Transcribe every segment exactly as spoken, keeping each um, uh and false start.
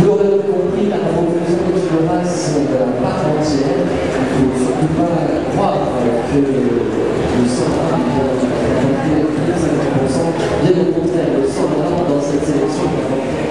Vous l'aurez compris, la profession d'Exploras est à part entière. Il ne faut surtout pas croire que le sang va apporter cinquante pour cent. Bien au contraire, le sang dans cette sélection va apporter.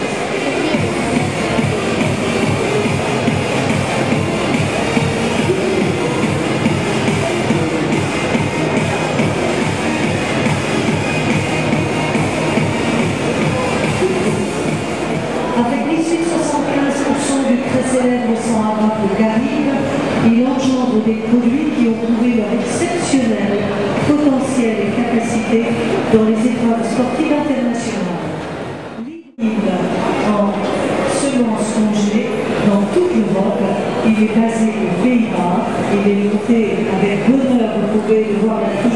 Avec l'issue de soixante-quinze pour cent du très célèbre sang arabe de Karim, il engendre des produits qui ont prouvé leur exceptionnel potentiel et capacité dans les épreuves sportives internationales. Liquide en semences congelées dans toute l'Europe, il est basé aux Pays-Bas. Il est noté avec bonheur, vous pouvez le voir là.